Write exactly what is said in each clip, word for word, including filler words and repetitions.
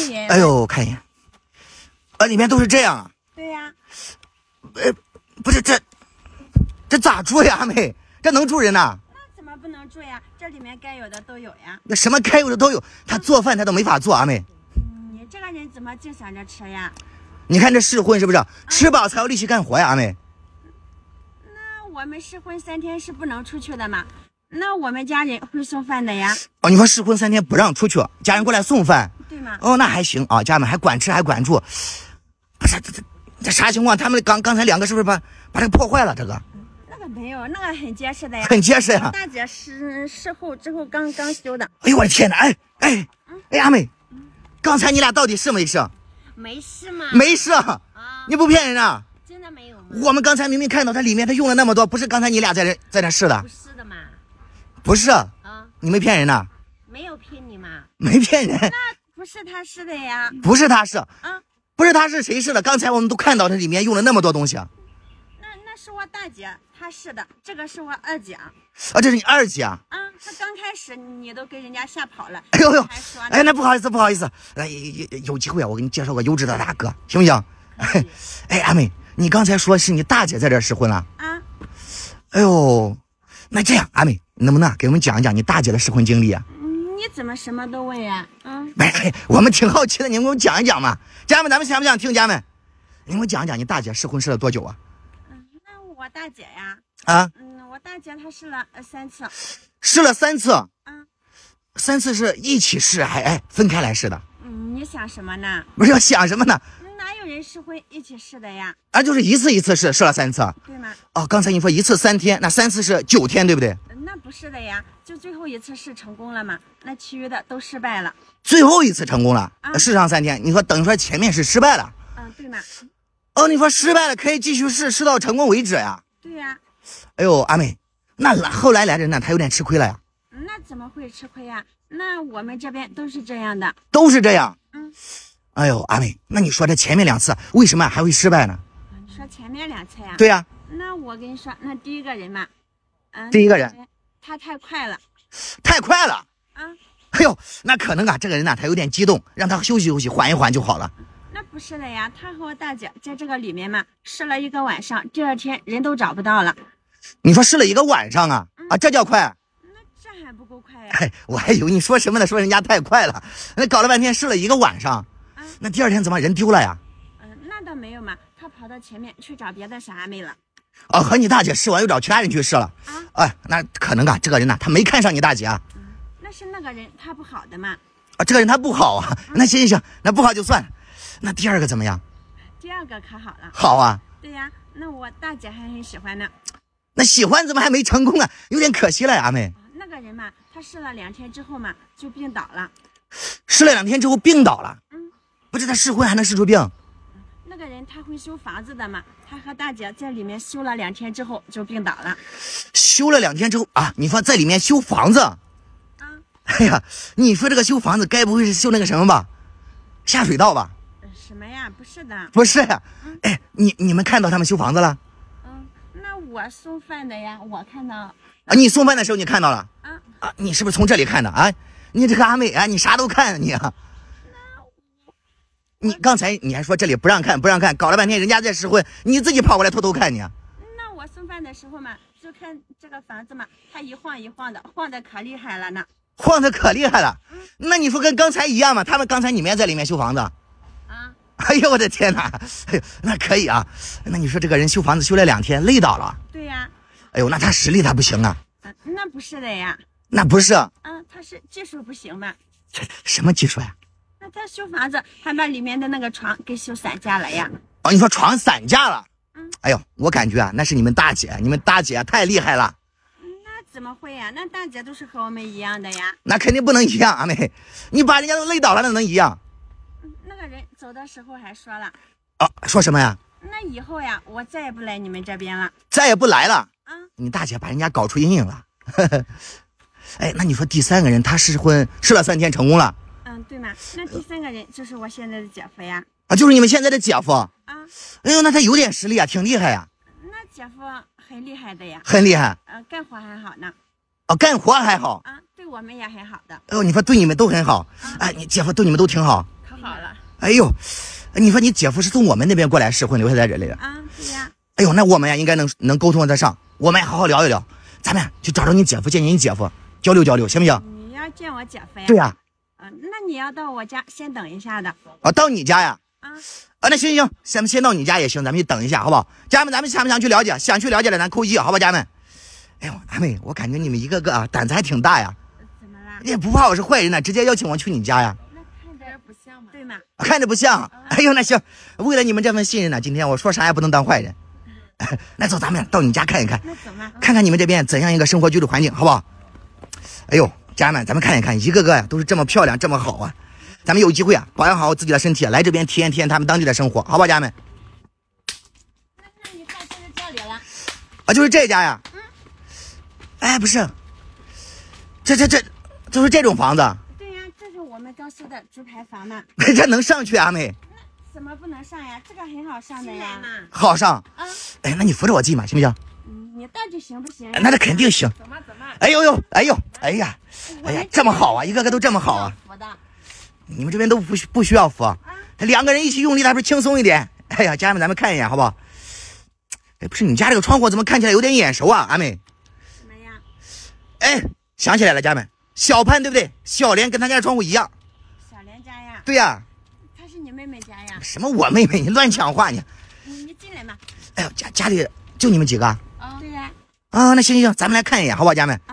眼。 哎呦，看一眼，啊，里面都是这样啊。 对呀。 呃，不是这，这咋住呀，阿妹？这能住人呐？ 那怎么不能住呀？这里面该有的都有呀。 那什么该有的都有，他做饭他都没法做，阿妹。 嗯，你这个人怎么净想着吃呀？ 你看这试婚是不是？啊、吃饱才有力气干活呀，阿妹。 那我们试婚三天是不能出去的嘛？那我们家人会送饭的呀。 哦，你说试婚三天不让出去，家人过来送饭， 对吗？ 哦，那还行啊，家人们还管吃还管住。不是这这这啥情况？他们刚刚才两个是不是把把这个破坏了？这个那个没有，那个很结实的呀。 很结实呀。 大姐事事后之后刚刚修的。 哎呦我的天哪！哎哎哎，阿妹，刚才你俩到底是没事？ 没事嘛。 没事啊！ 你不骗人啊？ 真的没有吗？ 我们刚才明明看到它里面它用了那么多，不是刚才你俩在这在这试的？ 不是的嘛。 不是啊，你没骗人呐？ 没有骗你嘛？ 没骗人。 那不是他试的呀？ 不是他试啊？不是他是谁试的？刚才我们都看到它里面用了那么多东西。 那那是我大姐她试的，这个是我二姐。 啊，这是你二姐啊？ 啊，她刚开始你都给人家吓跑了。 哎呦呦， 还说哎，那不好意思不好意思，来有有机会啊，我给你介绍个优质的大哥，行不行？哎，阿妹，你刚才说是你大姐在这试婚了啊？哎呦，那这样，阿妹，你能不能给我们讲一讲你大姐的试婚经历啊？ 你怎么什么都问呀？嗯， 哎哎，我们挺好奇的，你们给我们讲一讲嘛。家人们，咱们想不想听？家人们，你给我讲一讲你大姐试婚试了多久啊？ 嗯，那我大姐呀， 啊， 嗯，我大姐她试了三次， 试了三次。 嗯， 三次是一起试还哎分开来试的？ 嗯，你想什么呢？ 不是要想什么呢？ 哪有人试婚一起试的呀？ 啊，就是一次一次试，试了三次， 对吗？ 哦，刚才你说一次三天，那三次是九天，对不对？ 那不是的呀，就最后一次试成功了嘛，那其余的都失败了。 最后一次成功了， 啊、 试上三天，你说等于说前面是失败了？ 嗯，对吗？ 哦，你说失败了可以继续试，试到成功为止呀？ 对呀。 哎呦，阿妹，那后来来人呢，他有点吃亏了呀？ 那怎么会吃亏呀？那我们这边都是这样的， 都是这样。 嗯。 哎呦，阿妹，那你说这前面两次为什么还会失败呢？ 你说前面两次呀？ 对呀。 那我跟你说，那第一个人嘛，嗯， 第一个人他太快了， 太快了啊！ 哎呦，那可能啊，这个人呢，他有点激动，让他休息休息，缓一缓就好了。 那不是的呀，他和我大姐在这个里面嘛，试了一个晚上，第二天人都找不到了。 你说试了一个晚上啊？嗯、啊，这叫快？ 那这还不够快呀？ 哎，我还以为你说什么呢？说人家太快了，那搞了半天试了一个晚上。那第二天怎么人丢了呀？ 嗯、呃，那倒没有嘛，他跑到前面去找别的傻妹了。 哦，和你大姐试完又找其他人去试了。啊，哎，那可能啊，这个人呢、啊，他没看上你大姐啊。 嗯，那是那个人他不好的嘛。 啊，这个人他不好啊。那行行行，那不好就算了。那第二个怎么样？ 第二个可好了。 好啊。 对呀，那我大姐还很喜欢呢。 那喜欢怎么还没成功啊？有点可惜了呀，阿妹。 那个人嘛，他试了两天之后嘛，就病倒了。 试了两天之后病倒了。 嗯。 不是他试婚还能试出病？ 那个人他会修房子的嘛，他和大姐在里面修了两天之后就病倒了。 修了两天之后啊，你说在里面修房子？啊，哎呀，你说这个修房子该不会是修那个什么吧？下水道吧？ 什么呀？不是的。 不是呀。嗯、哎，你你们看到他们修房子了？ 嗯，那我送饭的呀，我看到。 啊，你送饭的时候你看到了？ 啊啊，你是不是从这里看的啊？你这个阿妹啊，你啥都看啊你啊。你刚才你还说这里不让看不让看，搞了半天人家在试婚，你自己跑过来偷偷看你啊？ 那我送饭的时候嘛，就看这个房子嘛，它一晃一晃的，晃的可厉害了呢。 晃的可厉害了？嗯、那你说跟刚才一样吗？他们刚才你们也在里面修房子？啊？哎呦我的天哪！哎呦，那可以啊。那你说这个人修房子修了两天，累倒了？ 对呀。 哎呦，那他实力他不行啊？ 嗯，那不是的呀。 那不是？ 嗯，他是技术不行嘛。 什么技术呀？ 那他修房子还把里面的那个床给修散架了呀。 哦，你说床散架了？ 嗯。 哎呦，我感觉啊，那是你们大姐，你们大姐、啊、太厉害了。 那怎么会呀？那大姐都是和我们一样的呀。 那肯定不能一样，阿妹，你把人家都累倒了，那能一样？ 嗯，那个人走的时候还说了。 啊，说什么呀？ 那以后呀，我再也不来你们这边了。 再也不来了？ 啊， 你大姐把人家搞出阴影了。哎，那你说第三个人他试婚试了三天成功了？ 嗯，对嘛？那第三个人就是我现在的姐夫呀。 啊，就是你们现在的姐夫。 啊。 哎呦，那他有点实力啊，挺厉害呀。 那姐夫很厉害的呀。 很厉害。 呃，干活还好呢。 哦，干活还好。 啊，对我们也很好的。 哦，你说对你们都很好。啊、哎，你姐夫对你们都挺好。 可好了。 哎呦，你说你姐夫是从我们那边过来试婚，留下在这里的啊？对呀。 哎呦，那我们呀应该能能沟通得上，我们好好聊一聊，咱们去找找你姐夫，见见你姐夫，交流交流，行不行？ 你要见我姐夫呀？ 对呀。 嗯、呃，那你要到我家先等一下的。 啊，到你家呀？ 啊啊，那行行行，先先到你家也行，咱们就等一下，好不好？家人们，咱们想不想去了解？想去了解的，咱扣一，好吧，家人们。哎呦，阿妹，我感觉你们一个个啊胆子还挺大呀。 怎么了？ 你也不怕我是坏人呢，直接邀请我去你家呀？ 那看着不像嘛，对吗？ 看着不像。啊、哎呦，那行，为了你们这份信任呢，今天我说啥也不能当坏人。那走，咱们到你家看一看， 那走嘛， 看看你们这边怎样一个生活居住环境，好不好？哎呦，家人们，咱们看一看，一个个呀都是这么漂亮，这么好啊。咱们有机会啊，保养好自己的身体，来这边体验体验他们当地的生活，好吧，家人们？ 那那你看就是这里了。 啊，就是这家呀。 嗯。 哎，不是，这这这，就是这种房子。 对呀，这是我们刚修的竹排房嘛。 这能上去啊，阿妹？ 那怎么不能上呀？这个很好上的呀。 好上。 啊。 哎，那你扶着我进吧，行不行？ 你到底行不行？ 那这肯定行。 怎么怎么？ 哎呦呦，哎呦，哎呀，哎呀，这么好啊，一个个都这么好啊。 扶的。 你们这边都不不需要扶，啊、两个人一起用力，它不是轻松一点？哎呀，家人们，咱们看一眼好不好？哎，不是你家这个窗户怎么看起来有点眼熟啊，阿妹？ 什么呀？ 哎，想起来了，家人们，小潘对不对？小莲跟他家的窗户一样。 小莲家呀？ 对呀。 她是你妹妹家呀？ 什么我妹妹？你乱讲话你！ 你你进来嘛。 哎呦，家家里就你们几个？ 啊、哦，对呀。 啊，那行行行，咱们来看一眼好不好，家人们？ 啊。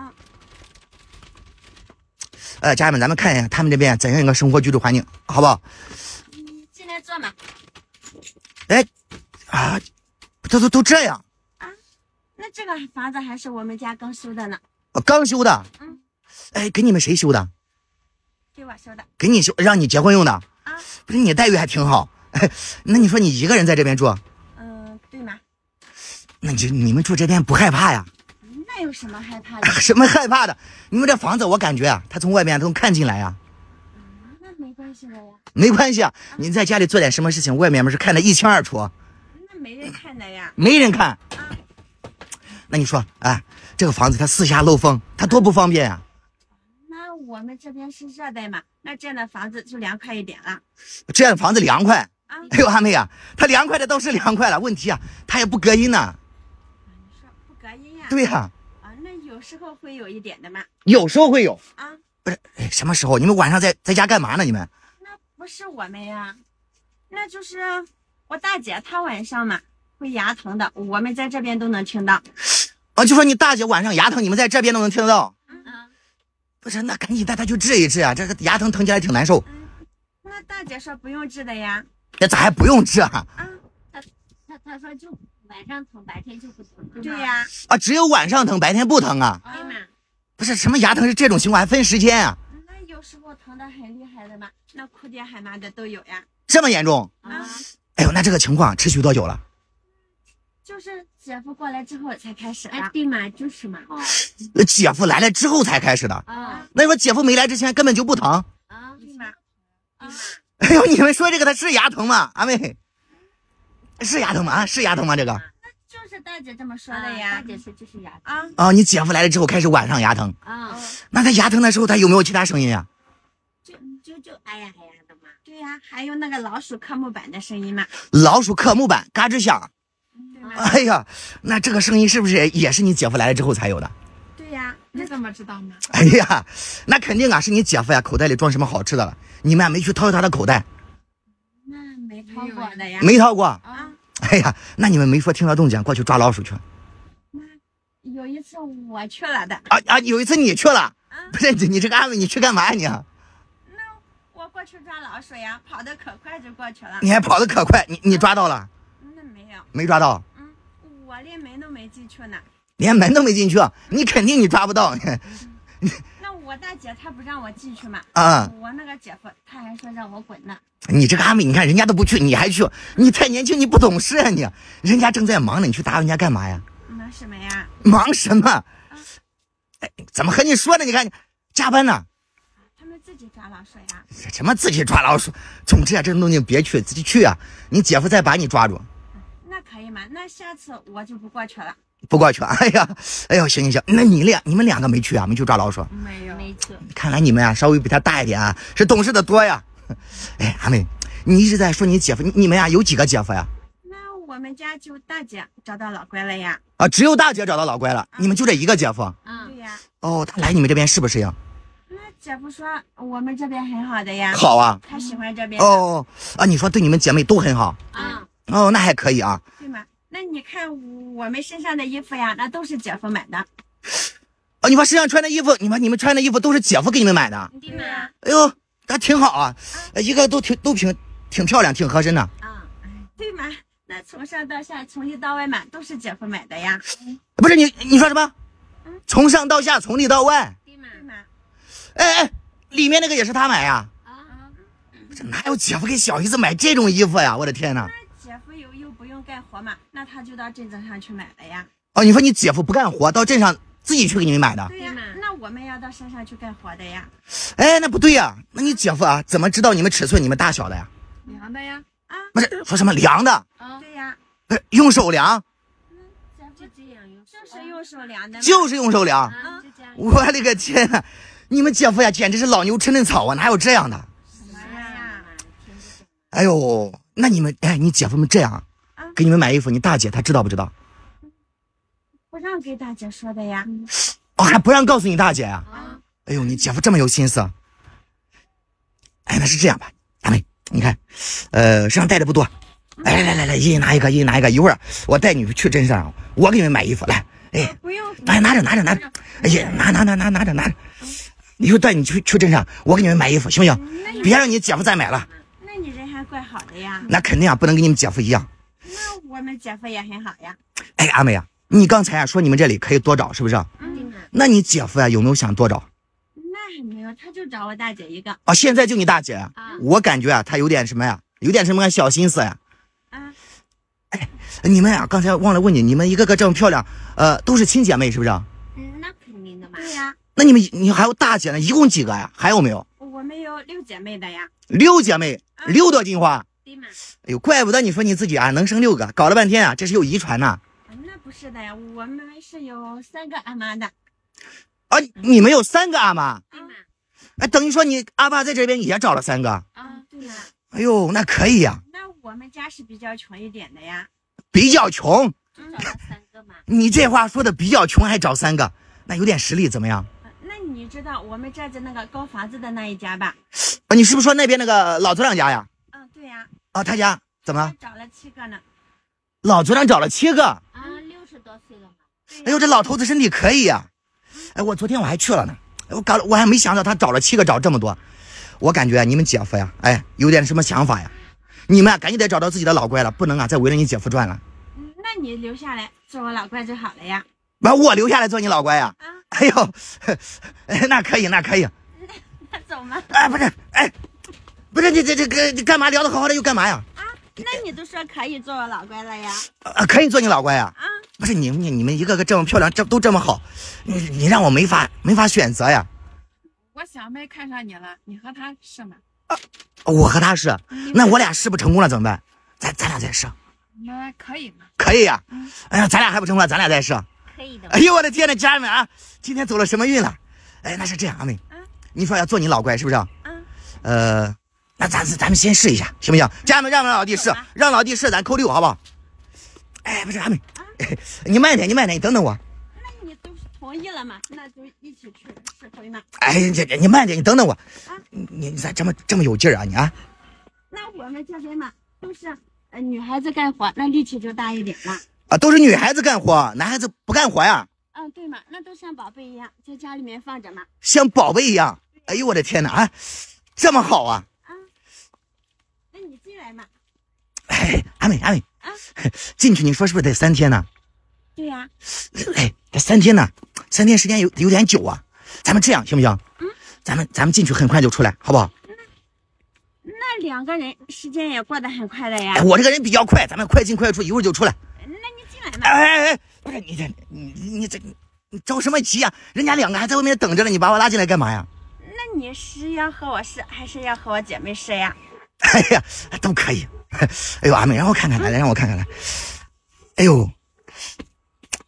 呃，家人们，咱们看一下他们这边怎样一个生活居住环境，好不好？ 你进来坐嘛。 哎，啊，都都都这样啊？那这个房子还是我们家刚修的呢。 哦，刚修的。 嗯。 哎，给你们谁修的？ 给我修的。 给你修，让你结婚用的。 啊。 不是你待遇还挺好。哎，那你说你一个人在这边住？ 嗯、呃，对吗？ 那你你们住这边不害怕呀？ 那有什么害怕的？ 什么害怕的？你们这房子我感觉啊，他从外面都能看进来呀。 嗯，那没关系的呀。 没关系啊，你在家里做点什么事情，外面是看得一清二楚。 那没人看的呀。 没人看。 啊。 那你说，哎，这个房子它四下漏风，它多不方便呀。 那我们这边是热带嘛，那这样的房子就凉快一点了。 这样的房子凉快。 啊。 哎呦，阿妹啊，它凉快的倒是凉快了，问题啊，它也不隔音呢。 你说不隔音呀？ 对呀。 啊，那有时候会有一点的嘛。 有时候会有啊， 不是？哎，什么时候？你们晚上在在家干嘛呢？你们？ 那不是我们呀，那就是我大姐，她晚上嘛会牙疼的，我们在这边都能听到。 啊，就说你大姐晚上牙疼，你们在这边都能听得到。 嗯嗯。 不是，那赶紧带她去治一治啊！这个牙疼疼起来挺难受。 嗯，那大姐说不用治的呀。 那咋还不用治啊？ 啊， 她她她说就晚上疼，白天就不疼。 对呀。 啊，只有晚上疼，白天不疼啊？ 对嘛。 不是什么牙疼是这种情况，还分时间啊？ 那有时候疼得很厉害的嘛，那哭爹喊妈的都有呀。 这么严重？ 啊。 哎呦，那这个情况持续多久了？ 就是姐夫过来之后才开始的。 哎，对嘛，就是嘛。哦。 姐夫来了之后才开始的。 啊。 那你说姐夫没来之前根本就不疼？ 啊， 对嘛。啊。 哎呦，你们说这个他是牙疼吗？阿妹，是牙疼吗？啊，是牙疼吗？这个？ 那就是大姐这么说的呀。 大姐说就是牙疼啊。 哦，你姐夫来了之后开始晚上牙疼啊？ 那他牙疼的时候，他有没有其他声音呀？ 就就就哎呀哎呀的嘛。 对呀，还有那个老鼠刻木板的声音嘛。 老鼠刻木板，嘎吱响。 对吗？ 哎呀，那这个声音是不是也是你姐夫来了之后才有的？ 对呀，你怎么知道吗？ 哎呀，那肯定啊，是你姐夫呀，口袋里装什么好吃的了，你们没去掏他的口袋。 那没掏过的呀。 没掏过啊？ 哎呀，那你们没说听到动静过去抓老鼠去？ 那有一次我去了的。 啊啊！有一次你去了？ 啊？ 不是你这个阿妹，你去干嘛呀你？ 那我过去抓老鼠呀，跑得可快就过去了。 你还跑得可快，你你抓到了？ 那没有。 没抓到？ 嗯，我连门都没进去呢。 连门都没进去，你肯定你抓不到。 那我大姐她不让我进去嘛。 啊。 我那个姐夫他还说让我滚呢。 你这个阿妹，你看人家都不去，你还去？你太年轻，你不懂事啊你！人家正在忙呢，你去打扰人家干嘛呀？ 忙什么呀？ 忙什么？ 啊、 哎，怎么和你说呢？你看加班呢。 他们自己抓老鼠呀？ 什么自己抓老鼠？总之啊，这种东西别去，自己去啊！你姐夫再把你抓住。 那可以吗？那下次我就不过去了。 不过去？哎呀，哎呦，行行行，那你俩你们两个没去啊？没去抓老鼠？ 没有， 没去。 看来你们啊，稍微比他大一点啊，是懂事的多呀。哎，阿妹， 你一直在说你姐夫，你你们呀有几个姐夫呀？ 那我们家就大姐找到老乖了呀。 啊，只有大姐找到老乖了， 啊、 你们就这一个姐夫？ 嗯，对呀。 哦，他来你们这边适不适应？ 那姐夫说我们这边很好的呀。 好啊。 他喜欢这边。 哦啊，你说对你们姐妹都很好。 啊、 嗯。哦，那还可以啊。 对吗？那你看我们身上的衣服呀，那都是姐夫买的。 哦，你们身上穿的衣服，你们你们穿的衣服都是姐夫给你们买的？ 对呀。 哎呦，那挺好啊，啊一个都挺都挺挺漂亮，挺合身的。 啊，对嘛？那从上到下，从里到外嘛，都是姐夫买的呀。 不是你你说什么？嗯、从上到下，从里到外。 对嘛？对嘛？ 哎哎，里面那个也是他买呀？啊，这哪有姐夫给小姨子买这种衣服呀？我的天哪！ 那姐夫有又不用干活嘛，那他就到镇子上去买了呀。 哦，你说你姐夫不干活，到镇上自己去给你们买的？ 对呀，那我们要到山上去干活的呀。 哎，那不对呀，那你姐夫啊，怎么知道你们尺寸、你们大小的呀？ 量的呀。啊， 不是说什么量的？ 啊，对呀。 不是用手量？ 嗯，就这样用，就是用手量的。 就是用手量。 啊， 我的个天呐，你们姐夫呀，简直是老牛吃嫩草啊，哪有这样的？ 什么呀？ 哎呦，那你们哎，你姐夫们这样啊，给你们买衣服，你大姐她知道不知道？ 不让给大姐说的呀。 哦，还不让告诉你大姐呀？ 啊。 哎呦，你姐夫这么有心思。哎，那是这样吧，大妹，你看，呃，身上带的不多。哎，来来来，一人拿一个，一人拿一个。一会儿我带你去镇上，我给你们买衣服。来，哎， 不用， 哎，拿着拿着拿着，哎呀，拿拿拿拿拿着拿着。一会儿带你去去镇上，我给你们买衣服，行不行？别让你姐夫再买了。 那你人还怪好的呀。 那肯定啊，不能跟你们姐夫一样。 那我们姐夫也很好呀。 哎，阿美啊，你刚才啊说你们这里可以多找，是不是？ 嗯。 那你姐夫呀、啊、有没有想多找？ 那还没有，他就找我大姐一个。 啊，现在就你大姐啊？我感觉啊，他有点什么呀？有点什么小心思呀？ 啊。 哎，你们呀、啊，刚才忘了问你，你们一个个这么漂亮，呃，都是亲姐妹是不是？ 嗯，那肯定的嘛。 对呀。 那你们你还有大姐呢，一共几个呀？还有没有？ 我们有六姐妹的呀。 六姐妹，啊、六朵金花。 对嘛？ 哎呦，怪不得你说你自己啊能生六个，搞了半天啊，这是有遗传呐。 那不是的呀，我们是有三个阿妈的。 啊，你们有三个阿妈？ 对嘛？ 哎，等于说你阿爸在这边也找了三个。 啊，对呀。 哎呦，那可以呀。 那我们家是比较穷一点的呀。 比较穷？ 就找了三个嘛。 你这话说的比较穷还找三个，那有点实力怎么样？ 那你知道我们这子那个高房子的那一家吧？ 啊，你是不是说那边那个老组长家呀？ 嗯，对呀。 啊，他家怎么？ 找了七个呢。 老组长找了七个。 啊，六十多岁了嘛。 哎呦，这老头子身体可以呀、啊！哎，我昨天我还去了呢，我搞我还没想到他找了七个，找这么多。我感觉你们姐夫呀，哎，有点什么想法呀？你们啊，赶紧得找到自己的老乖了，不能啊再围着你姐夫转了。 嗯，那你留下来做我老乖就好了呀。 把我留下来做你老乖呀？ 啊。 哎呦，那可以，那可以。 那走吗？ 哎，不是，哎，不是你这这个你干嘛聊得好好的又干嘛呀？ 啊，那你都说可以做我老乖了呀？ 啊，可以做你老乖呀？ 啊， 不是你你你们一个个这么漂亮，这都这么好，你你让我没法没法选择呀。 我小妹看上你了，你和她试吗？ 啊，我和他试，那我俩试不成功了怎么办？咱咱俩再试。 那可以吗？ 可以呀、啊。嗯、哎呀，咱俩还不成功，咱俩再试。 可以的。 哎呦我的天呐，家人们啊，今天走了什么运了？哎，那是这样，阿妹，啊、你说要做你老乖是不是？啊。呃，那咱咱们先试一下，行不行？家人们，让让老弟试，让老弟试，咱扣六，好不好？哎，不是阿妹，啊、你慢点，你慢点，你等等我。 那你都同意了嘛？那就一起去试回嘛。 哎，这你慢点，你等等我。啊，你你咋这么这么有劲儿啊你啊？ 那我们这边嘛，都是呃女孩子干活，那力气就大一点了。 啊，都是女孩子干活，男孩子不干活呀？ 嗯，对嘛，那都像宝贝一样，在家里面放着嘛。 像宝贝一样？哎呦我的天哪啊，这么好啊！ 啊，那你进来嘛。 哎，阿美阿美啊， 进去你说是不是得三天呢？ 对呀、啊。 哎，这三天呢，三天时间有有点久啊。咱们这样行不行？嗯，咱们咱们进去很快就出来，好不好？ 那那两个人时间也过得很快的呀。 哎，我这个人比较快，咱们快进快出，一会儿就出来。 那你进来嘛。 哎哎哎，不是你这你你这你着什么急呀、啊？人家两个还在外面等着呢，你把我拉进来干嘛呀？ 那你是要和我试，还是要和我姐妹试呀？ 哎呀，都可以。哎呦，阿美，让我看看来，来让我看看来。哎呦，哎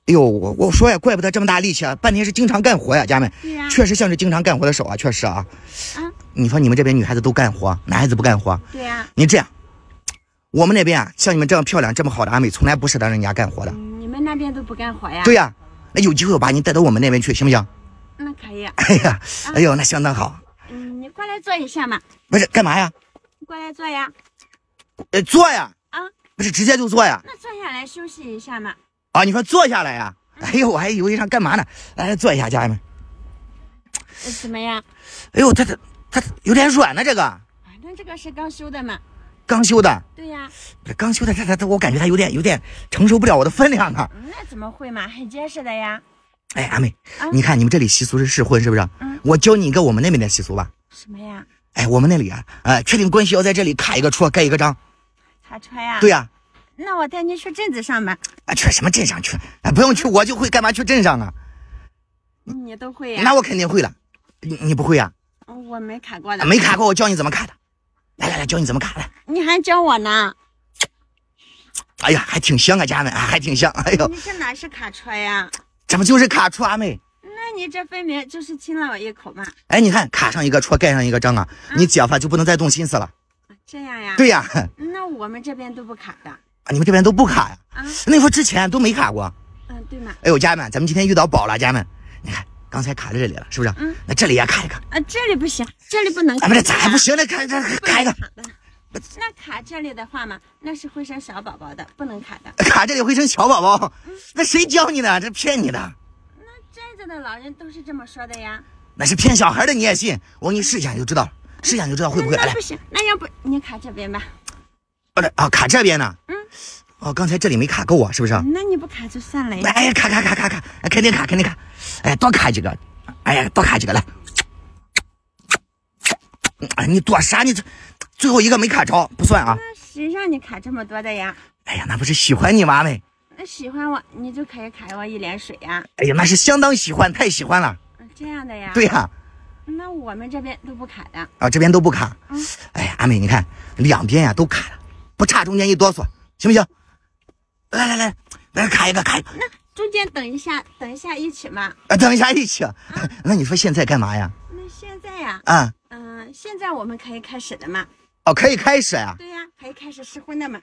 呦，我我说呀，怪不得这么大力气啊，半天是经常干活呀，家们。 对呀、啊， 确实像是经常干活的手啊，确实啊。 啊， 你说你们这边女孩子都干活，男孩子不干活？ 对呀、啊。 你这样，我们那边啊，像你们这样漂亮、这么好的阿美，从来不是让人家干活的。 嗯、你们那边都不干活呀？ 对呀、啊，那有机会我把你带到我们那边去，行不行？ 那可以。 哎呀，啊、哎呦，那相当好。 嗯，你过来坐一下嘛。 不是干嘛呀？ 过来坐呀。 呃，坐呀。 啊。 不是直接就坐呀？ 那坐下来休息一下嘛。 啊，你说坐下来呀？哎呦，我还以为上干嘛呢？来坐一下，家人们。 怎么样？ 哎呦，它它它有点软呢，这个。啊， 那这个是刚修的嘛？ 刚修的。 对呀、啊。 不是刚修的，它它它，我感觉它有点有点承受不了我的分量啊。 那怎么会嘛？很结实的呀。 哎，阿妹， 啊、 你看你们这里习俗是试婚，是不是？ 嗯。 我教你一个我们那边的习俗吧。 什么呀？ 哎，我们那里啊，呃，确定关系要在这里卡一个戳，盖一个章。 卡戳呀？ 对呀、啊。 那我带你去镇子上吧。 啊，去什么镇上去？啊，不用去，我就会，干嘛去镇上啊？ 你都会呀？ 那我肯定会了。你你不会呀、 啊？我没卡过的。 啊、没卡过，我教你怎么卡的。来来来，教你怎么卡的。 你还教我呢？ 哎呀，还挺香啊，家人们，还挺香。哎呦， 你这哪是卡戳呀？ 这不就是卡戳阿妹？ 那你这分明就是亲了我一口嘛。 哎，你看，卡上一个戳，盖上一个章啊，啊你姐夫就不能再动心思了。 这样呀？ 对呀。 那我们这边都不卡的。 你们这边都不卡呀？ 啊， 那说之前都没卡过。 嗯，对嘛。 哎呦，家人们，咱们今天遇到宝了，家人们，你看刚才卡在这里了，是不是？ 嗯。 那这里也卡一个。 啊，这里不行，这里不能卡。 啊，不是，咋还不行？那卡这卡一个。 那卡这里的话嘛，那是会生小宝宝的，不能卡的。 卡这里会生小宝宝？嗯、那谁教你的？这骗你的。 那站着的老人都是这么说的呀。 那是骗小孩的，你也信？我给你试一下就知道了，试一下就知道会不会。 那不行，那要不你卡这边吧。 不是啊，卡这边呢。 嗯。 哦，刚才这里没卡够啊，是不是？ 那你不卡就算了呀。 哎呀，卡卡卡卡卡，肯定卡，肯定卡。哎，多卡几个。哎呀，多卡几个来。哎，你多啥？你这最后一个没卡着，不算啊。 那谁让你卡这么多的呀？ 哎呀，那不是喜欢你吗？妹。 那喜欢我，你就可以卡我一脸水呀。 哎呀，那是相当喜欢，太喜欢了。 这样的呀？ 对呀、啊。 那我们这边都不卡的。 啊，这边都不卡。 嗯。 哎呀，阿妹，你看两边呀都卡了，不差中间一哆嗦，行不行？来来来，来卡一个，卡一个。 那中间等一下，等一下一起嘛。 啊，等一下一起。啊、那你说现在干嘛呀？ 那现在呀？ 啊。 嗯、呃，现在我们可以开始的嘛。 哦，可以开始呀、啊。 对呀、啊，可以开始试婚的嘛。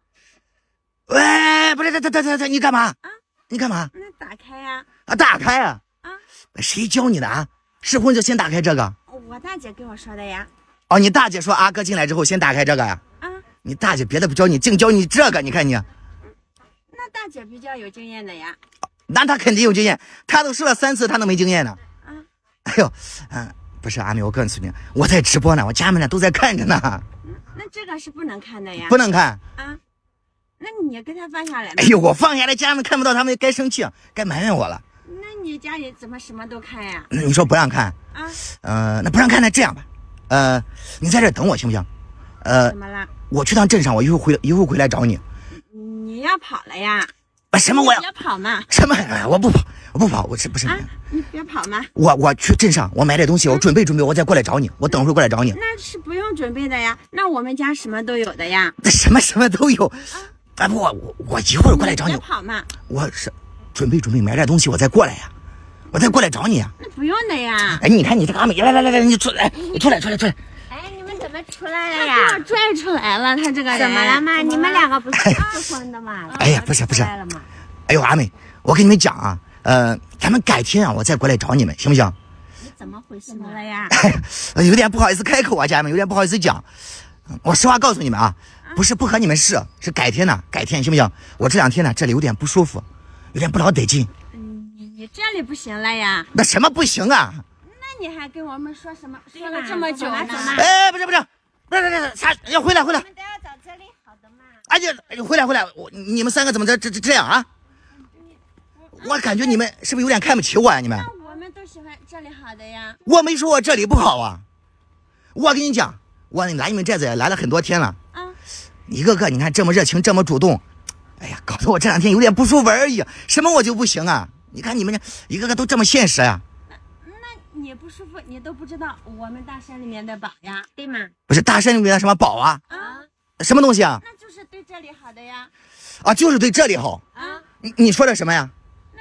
喂，不是，这这这这，你干嘛？ 啊？ 你干嘛？ 那打开呀。 啊，打开啊。 啊。 谁教你的啊？试婚就先打开这个。 我大姐跟我说的呀。 哦，你大姐说阿哥进来之后先打开这个呀？ 啊。 你大姐别的不教你，净教你这个，你看你。 那大姐比较有经验的呀。 那她肯定有经验，她都试了三次，她能没经验呢？ 啊。 哎呦，嗯、呃，不是阿妹，我告诉你，我在直播呢，我家人们呢都在看着呢。 嗯、那这个是不能看的呀。 不能看。 啊。那你给他放下来。 哎呦，我放下来，家人们看不到，他们该生气，该埋怨我了。 那你家里怎么什么都看呀？ 你说不让看啊？ 呃，那不让看，那这样吧，呃，你在这等我行不行？呃， 怎么了？ 我去趟镇上，我一会儿回一会儿回来找你。 你要跑了呀？ 啊，什么我要？ 别跑嘛！ 什么？我不跑，我不跑，我是不是？ 啊，你别跑嘛！ 我我去镇上，我买点东西，我准备准备，我再过来找你。我等会儿过来找你。 那是不用准备的呀，那我们家什么都有的呀。 这什么什么都有。啊啊不，我我我一会儿过来找你。 别跑嘛！ 我是准备准备买点东西，我再过来呀，我再过来找你呀。 那不用的呀。 哎，你看你这个阿美，来来来来，你出来，你出来出来出来。 哎，你们怎么出来了呀？ 他给我拽出来了，他这个人怎么了嘛？你们两个不是试婚的吗？ 哎呀，不是不是。 来了吗？ 哎呦，阿美，我跟你们讲啊，呃，咱们改天啊，我再过来找你们，行不行？ 你怎么回事怎么了呀？ 有点不好意思开口啊，家人们，有点不好意思讲。我实话告诉你们啊，不是不和你们试，是改天呢，改天行不行？我这两天呢，这里有点不舒服，有点不老得劲。 嗯，你你这里不行了呀？ 那什么不行啊？ 那你还跟我们说什么？说了这么久呢？ 哎，不是不是，不是不是啥？要回来回来。 我们都要找这里好的嘛。 哎呀，回来回来，我你们三个怎么这这这样啊？我感觉你们是不是有点看不起我呀？你们？ 那我们都喜欢这里好的呀。 我没说我这里不好啊。我跟你讲，我来你们这子也来了很多天了。 啊。 一个个你看这么热情，这么主动，哎呀，搞得我这两天有点不舒服而已。什么我就不行啊？你看你们一个个都这么现实呀、 啊。那那你不舒服，你都不知道我们大山里面的宝呀，对吗？ 不是大山里面的什么宝啊？ 啊。 什么东西啊？ 那就是对这里好的呀。 啊，就是对这里好。 啊。 你你说的什么呀？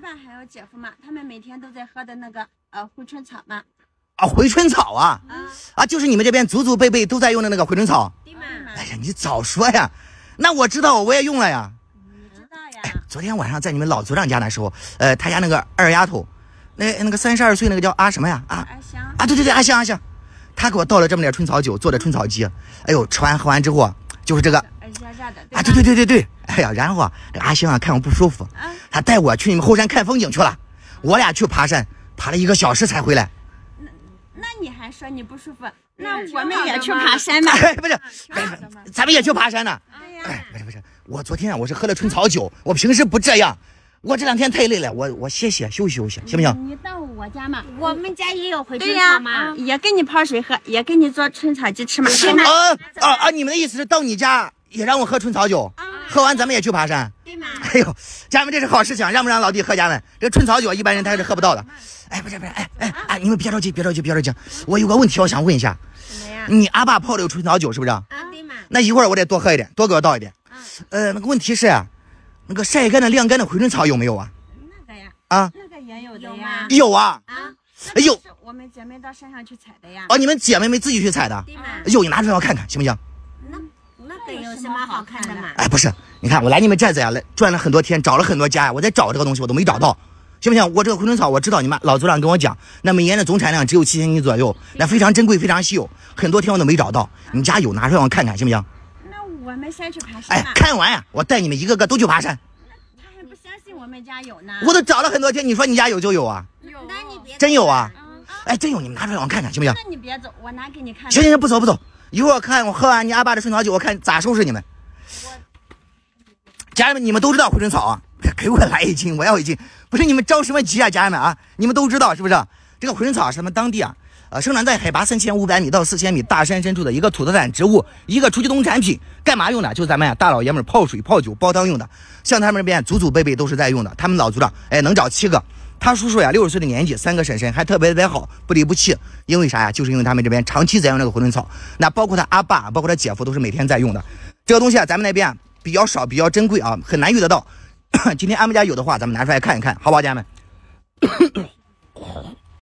爸还有姐夫嘛，他们每天都在喝的那个呃回春草嘛。 啊，回春草啊， 啊啊，就是你们这边祖祖辈辈都在用的那个回春草。 对嘛？ 哎呀，你早说呀！那我知道，我也用了呀。 你知道呀？ 哎，昨天晚上在你们老组长家的时候，呃，他家那个二丫头，那那个三十二岁那个叫阿什么呀？啊阿香啊，对对对，阿香阿香，他给我倒了这么点春草酒做的春草鸡，哎呦，吃完喝完之后啊，就是这个热热的， 啊，对对对对对，哎呀，然后啊，这个阿香啊看我不舒服， 啊， 他带我去你们后山看风景去了，我俩去爬山，爬了一个小时才回来。 那你还说你不舒服？那我们也去爬山嘛？ 哎，不是，哎咱们也去爬山呢。 对呀。 哎，不是不是，我昨天啊，我是喝了春草酒，我平时不这样，我这两天太累了，我我歇歇休息休息，行不行？ 你到我家嘛， 我们家也有回春对呀草嘛。， 也给你泡水喝，也给你做春草鸡吃嘛，对吗？ 啊啊啊！你们的意思是到你家也让我喝春草酒，喝完咱们也去爬山？ 对嘛？ 哎呦，家人们这是好事情，让不让老弟喝家们？这春草酒一般人他是喝不到的。哎，不是不是，哎哎哎，你们别着急，别着急，别着急，我有个问题我想问一下， 什么呀？ 你阿爸泡的有春草酒是不是？ 啊，对嘛。 那一会儿我得多喝一点，多给我倒一点。呃，那个问题是啊，那个晒干的、晾干的回春草有没有啊？ 那个呀， 啊， 那个也有的有呀吗。 有啊。 啊， 哎呦， 是我们姐妹到山上去采的呀。 哦，你们姐妹们自己去采的？ 对嘛。 哎呦，你拿出来我看看行不行？ 那那个有什么好看的嘛？ 哎，不是，你看我来你们寨子呀，来转了很多天，找了很多家呀，我在找这个东西，我都没找到，行不行？我这个回春草我知道，你们老组长跟我讲，那每年的总产量只有七千斤左右，那非常珍贵，非常稀有，很多天我都没找到。你家有，拿出来我看看，行不行？ 那我们先去爬山哎嘛。， 看完呀，我带你们一个个都去爬山。 他还不相信我们家有呢。 我都找了很多天，你说你家有就有啊？ 有那你别真有啊？ 嗯啊， 哎，真有，你们拿出来我看看，行不行？ 那你别走，我拿给你看。 行行行，不走不走，一会儿我看我喝完你阿爸的春草酒，我看咋收拾你们。家人们，你们都知道回春草啊，给我来一斤，我要一斤。不是你们着什么急啊，家人们啊，你们都知道是不是？这个回春草是咱们当地啊，呃，生长在海拔三千五百米到四千米大山深处的一个土特产植物，一个初级农产品。干嘛用的？就是咱们呀、啊、大老爷们儿泡水、泡酒、煲汤用的。像他们这边祖祖辈辈都是在用的。他们老族长哎能找七个，他叔叔呀六十岁的年纪，三个婶婶还特别特别好，不离不弃。因为啥呀？就是因为他们这边长期在用这个回春草。那包括他阿爸，包括他姐夫都是每天在用的。这个东西啊，咱们那边、啊、比较少，比较珍贵啊，很难遇得到。今天俺们家有的话，咱们拿出来看一看，好不好，家人们？